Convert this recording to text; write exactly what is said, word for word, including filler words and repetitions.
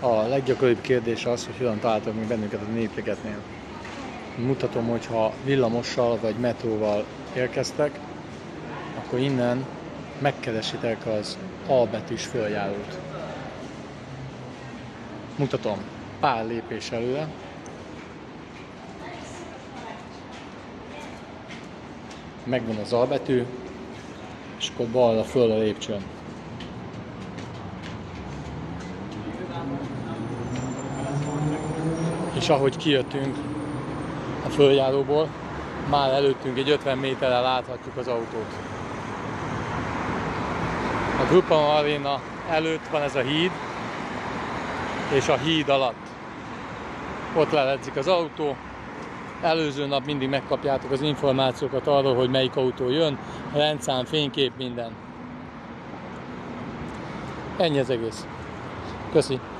A leggyakoribb kérdés az, hogy hogyan találtak még bennünket a Népligetnél. Mutatom, hogy ha villamossal vagy metróval érkeztek, akkor innen megkeresitek az A betűs följárót. Mutatom pár lépés előre. Megvan az A betű, és akkor balra föl a lépcsőn. És ahogy kijöttünk a följáróból, már előttünk egy ötven méterrel láthatjuk az autót. A Groupama Arena előtt van ez a híd, és a híd alatt ott leledzik az autó. Előző nap mindig megkapjátok az információkat arról, hogy melyik autó jön, rendszám, fénykép, minden. Ennyi az egész. Köszi!